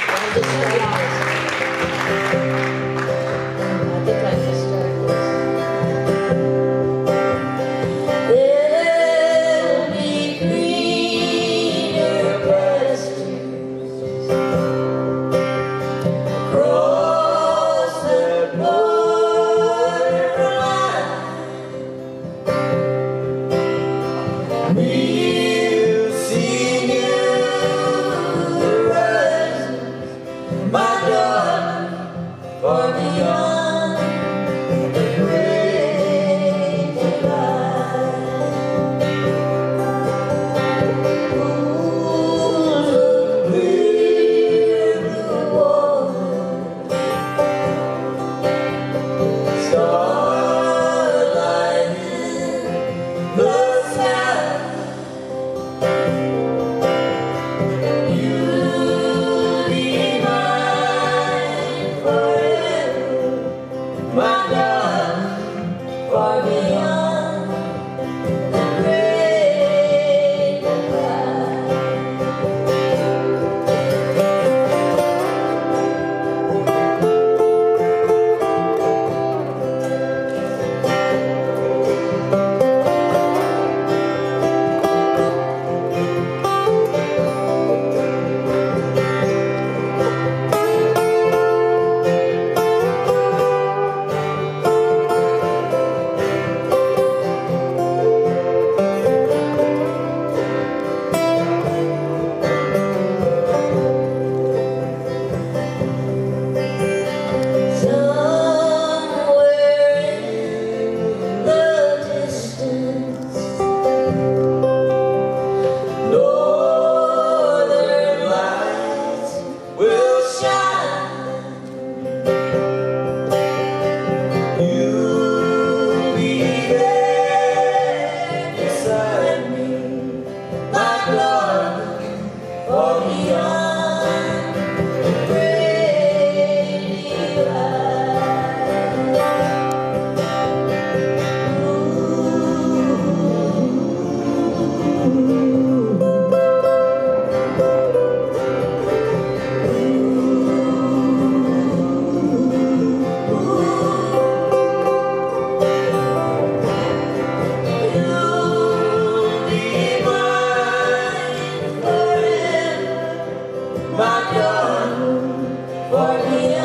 Thank you so much. I think I just started this. There'll be greener pastures across the borderline. We'll see new horizons, my darling, far beyond the great divide. Pools of clear blue water, starlight in the sky. You'll be mine forever, my darling, far beyond the great divide. My God, for the